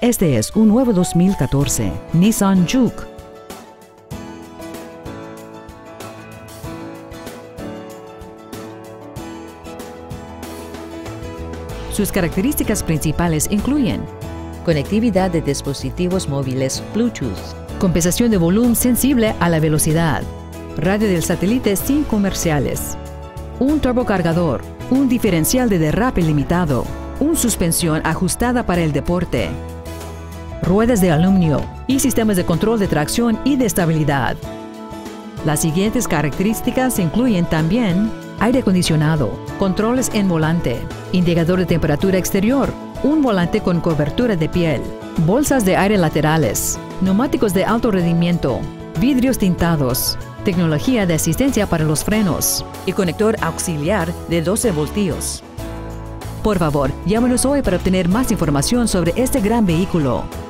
Este es un nuevo 2014 Nissan Juke. Sus características principales incluyen conectividad de dispositivos móviles Bluetooth, compensación de volumen sensible a la velocidad, radio del satélite sin comerciales, un turbocargador, un diferencial de derrape limitado, una suspensión ajustada para el deporte, ruedas de aluminio y sistemas de control de tracción y de estabilidad. Las siguientes características incluyen también aire acondicionado, controles en volante, indicador de temperatura exterior, un volante con cobertura de piel, bolsas de aire laterales, neumáticos de alto rendimiento, vidrios tintados, tecnología de asistencia para los frenos y conector auxiliar de 12 voltios. Por favor, llámenos hoy para obtener más información sobre este gran vehículo.